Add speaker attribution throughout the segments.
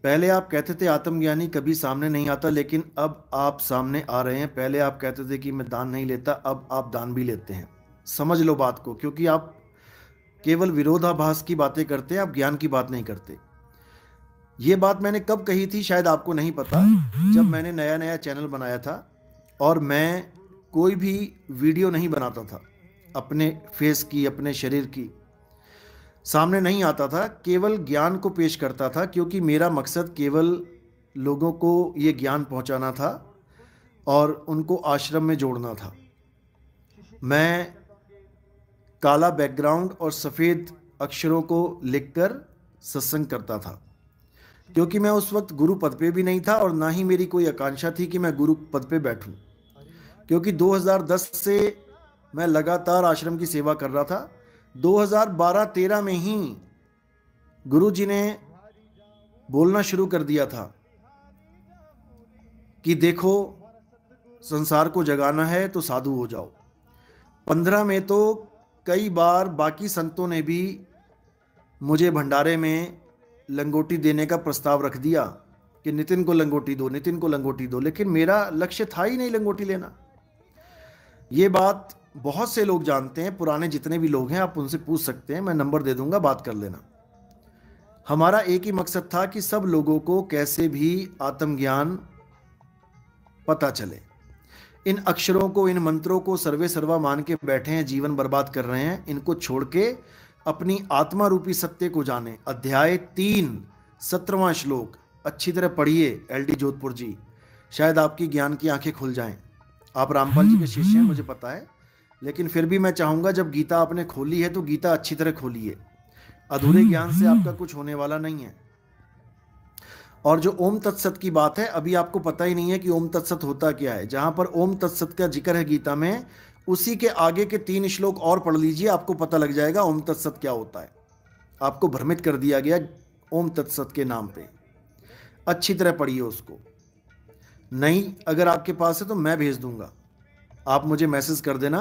Speaker 1: पहले आप कहते थे आत्मज्ञानी कभी सामने नहीं आता, लेकिन अब आप सामने आ रहे हैं। पहले आप कहते थे कि मैं दान नहीं लेता, अब आप दान भी लेते हैं। समझ लो बात को, क्योंकि आप केवल विरोधाभास की बातें करते हैं, आप ज्ञान की बात नहीं करते। ये बात मैंने कब कही थी शायद आपको नहीं पता। जब मैंने नया नया चैनल बनाया था और मैं कोई भी वीडियो नहीं बनाता था अपने फेस की, अपने शरीर की, सामने नहीं आता था, केवल ज्ञान को पेश करता था, क्योंकि मेरा मकसद केवल लोगों को ये ज्ञान पहुंचाना था और उनको आश्रम में जोड़ना था। मैं काला बैकग्राउंड और सफ़ेद अक्षरों को लिखकर सत्संग करता था, क्योंकि मैं उस वक्त गुरु पद पे भी नहीं था और ना ही मेरी कोई आकांक्षा थी कि मैं गुरु पद पे बैठूं, क्योंकि 2010 से मैं लगातार आश्रम की सेवा कर रहा था। 2012-13 में ही गुरु जी ने बोलना शुरू कर दिया था कि देखो संसार को जगाना है तो साधु हो जाओ। 15 में तो कई बार बाकी संतों ने भी मुझे भंडारे में लंगोटी देने का प्रस्ताव रख दिया कि नितिन को लंगोटी दो, नितिन को लंगोटी दो, लेकिन मेरा लक्ष्य था ही नहीं लंगोटी लेना। ये बात बहुत से लोग जानते हैं, पुराने जितने भी लोग हैं आप उनसे पूछ सकते हैं, मैं नंबर दे दूंगा, बात कर लेना। हमारा एक ही मकसद था कि सब लोगों को कैसे भी आत्मज्ञान पता चले। इन अक्षरों को, इन मंत्रों को सर्वे सर्वा मान के बैठे हैं, जीवन बर्बाद कर रहे हैं, इनको छोड़ के अपनी आत्मा रूपी सत्य को जाने। अध्याय 3 17वां श्लोक अच्छी तरह पढ़िए LD जोधपुर जी, शायद आपकी ज्ञान की आंखें खुल जाएं। आप रामपाल जी के शिष्य हैं मुझे पता है, लेकिन फिर भी मैं चाहूंगा जब गीता आपने खोली है तो गीता अच्छी तरह खोलिए। अधूरे ज्ञान से आपका कुछ होने वाला नहीं है। और जो ओम तत्सत की बात है, अभी आपको पता ही नहीं है कि ओम तत्सत होता क्या है। जहां पर ओम तत्सत का जिक्र है गीता में, उसी के आगे के 3 श्लोक और पढ़ लीजिए, आपको पता लग जाएगा ओम तत्सत क्या होता है। आपको भ्रमित कर दिया गया ओम तत्सत के नाम पे। अच्छी तरह पढ़िए उसको। नहीं अगर आपके पास है तो मैं भेज दूंगा, आप मुझे मैसेज कर देना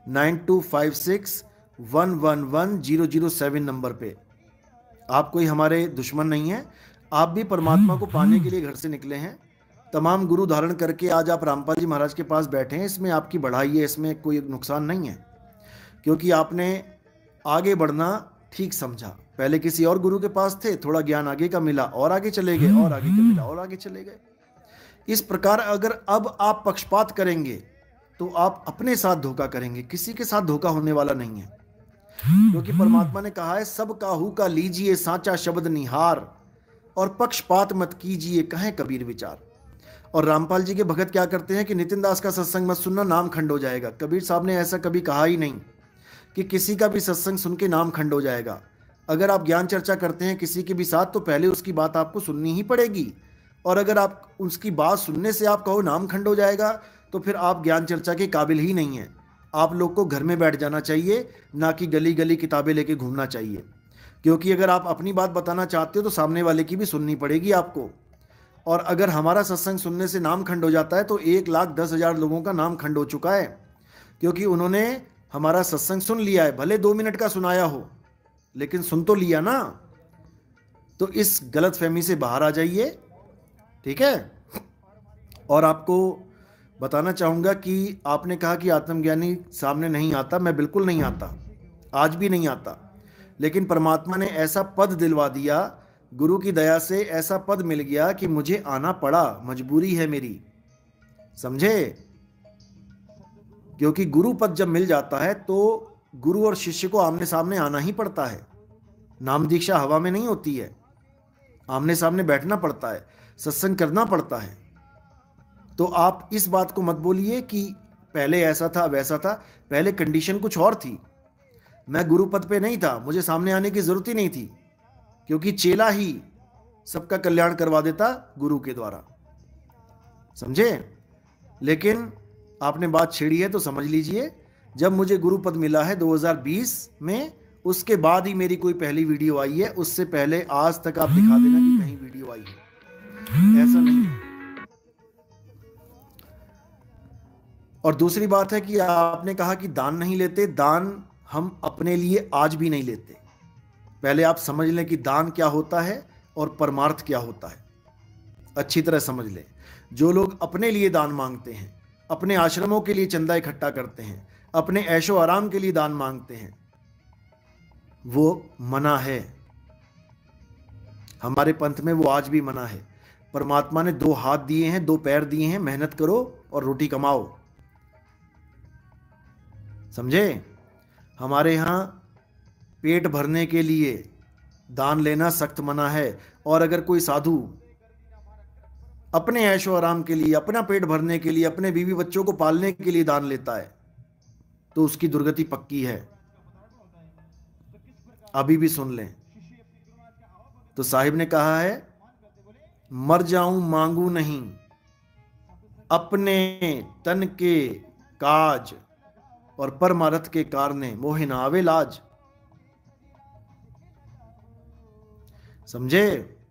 Speaker 1: 9256111007 नंबर पे। आप कोई हमारे दुश्मन नहीं है, आप भी परमात्मा को पाने के लिए घर से निकले हैं। तमाम गुरु धारण करके आज आप रामपाल जी महाराज के पास बैठे हैं, इसमें आपकी बढ़ाई है, इसमें कोई नुकसान नहीं है, क्योंकि आपने आगे बढ़ना ठीक समझा। पहले किसी और गुरु के पास थे, थोड़ा ज्ञान आगे का मिला और आगे चले गए, और आगे का मिला और आगे चले गए। इस प्रकार अगर अब आप पक्षपात करेंगे तो आप अपने साथ धोखा करेंगे, किसी के साथ धोखा होने वाला नहीं है। क्योंकि परमात्मा ने कहा है सब काहू का लीजिए साचा शब्द निहार, और पक्षपात मत कीजिए कहें कबीर विचार। और रामपाल जी के भगत क्या करते हैं कि नितिन दास का सत्संग मत सुनना, नाम खंड हो जाएगा। कबीर साहब ने ऐसा कभी कहा ही नहीं कि किसी का भी सत्संग सुन के नाम खंड हो जाएगा। अगर आप ज्ञान चर्चा करते हैं किसी के भी साथ, तो पहले उसकी बात आपको सुननी ही पड़ेगी, और अगर आप उसकी बात सुनने से आप कहो नाम खंड हो जाएगा, तो फिर आप ज्ञान चर्चा के काबिल ही नहीं हैं। आप लोग को घर में बैठ जाना चाहिए, ना कि गली गली किताबें लेके घूमना चाहिए। क्योंकि अगर आप अपनी बात बताना चाहते हो तो सामने वाले की भी सुननी पड़ेगी आपको। और अगर हमारा सत्संग सुनने से नाम खंड हो जाता है तो 1,10,000 लोगों का नाम खंड हो चुका है, क्योंकि उन्होंने हमारा सत्संग सुन लिया है। भले 2 मिनट का सुनाया हो, लेकिन सुन तो लिया ना। तो इस गलत फहमी से बाहर आ जाइए, ठीक है। और आपको बताना चाहूँगा कि आपने कहा कि आत्मज्ञानी सामने नहीं आता, मैं बिल्कुल नहीं आता, आज भी नहीं आता। लेकिन परमात्मा ने ऐसा पद दिलवा दिया, गुरु की दया से ऐसा पद मिल गया कि मुझे आना पड़ा, मजबूरी है मेरी, समझे। क्योंकि गुरु पद जब मिल जाता है तो गुरु और शिष्य को आमने सामने आना ही पड़ता है। नाम दीक्षा हवा में नहीं होती है, आमने सामने बैठना पड़ता है, सत्संग करना पड़ता है। तो आप इस बात को मत बोलिए कि पहले ऐसा था वैसा था। पहले कंडीशन कुछ और थी, मैं गुरु पद पे नहीं था, मुझे सामने आने की जरूरत ही नहीं थी, क्योंकि चेला ही सबका कल्याण करवा देता गुरु के द्वारा, समझे। लेकिन आपने बात छेड़ी है तो समझ लीजिए, जब मुझे गुरु पद मिला है 2020 में, उसके बाद ही मेरी कोई पहली वीडियो आई है। उससे पहले आज तक आप दिखा देना कि कहीं वीडियो आई है, ऐसा नहीं है। और दूसरी बात है कि आपने कहा कि दान नहीं लेते। दान हम अपने लिए आज भी नहीं लेते। पहले आप समझ लें कि दान क्या होता है और परमार्थ क्या होता है। अच्छी तरह समझ लें। जो लोग अपने लिए दान मांगते हैं, अपने आश्रमों के लिए चंदा इकट्ठा करते हैं, अपने ऐशो आराम के लिए दान मांगते हैं, वो मना है। हमारे पंथ में वो आज भी मना है। परमात्मा ने 2 हाथ दिए हैं, 2 पैर दिए हैं, मेहनत करो और रोटी कमाओ। समझे? हमारे यहाँ पेट भरने के लिए दान लेना सख्त मना है। और अगर कोई साधु अपने ऐशो आराम के लिए, अपना पेट भरने के लिए, अपने बीवी बच्चों को पालने के लिए दान लेता है तो उसकी दुर्गति पक्की है। अभी भी सुन लें। तो साहिब ने कहा है, मर जाऊं मांगू नहीं, अपने तन के काज और परमारथ के कारणे मोहे ना आवे लाज। समझे?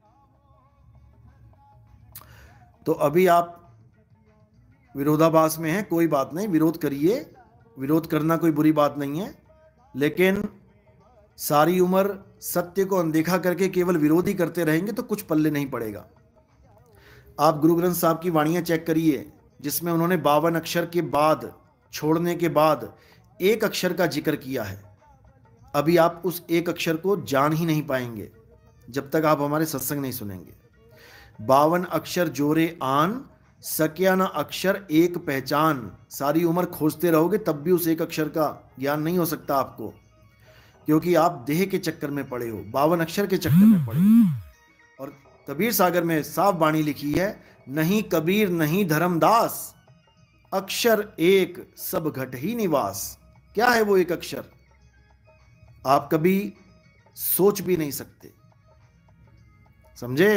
Speaker 1: तो अभी आप विरोधाभास में हैं, कोई बात नहीं, विरोध करिए, विरोध करना कोई बुरी बात नहीं है। लेकिन सारी उम्र सत्य को अनदेखा करके केवल विरोध ही करते रहेंगे तो कुछ पल्ले नहीं पड़ेगा। आप गुरु ग्रंथ साहब की वाणियां चेक करिए, जिसमें उन्होंने 52 अक्षर के बाद, छोड़ने के बाद, एक अक्षर का जिक्र किया है। अभी आप उस एक अक्षर को जान ही नहीं पाएंगे जब तक आप हमारे सत्संग नहीं सुनेंगे। 52 अक्षर जोरे आन, सक्या न अक्षर एक पहचान। सारी उम्र खोजते रहोगे तब भी उस एक अक्षर का ज्ञान नहीं हो सकता आपको, क्योंकि आप देह के चक्कर में पड़े हो, 52 अक्षर के चक्कर में पड़े हो। और कबीर सागर में साफ वाणी लिखी है, नहीं कबीर नहीं धर्मदास, अक्षर एक सब घट ही निवास। क्या है वो एक अक्षर? आप कभी सोच भी नहीं सकते। समझे?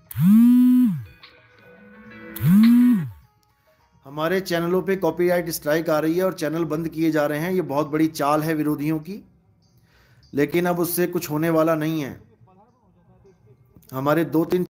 Speaker 1: हमारे चैनलों पे कॉपीराइट स्ट्राइक आ रही है और चैनल बंद किए जा रहे हैं। ये बहुत बड़ी चाल है विरोधियों की, लेकिन अब उससे कुछ होने वाला नहीं है। हमारे 2-3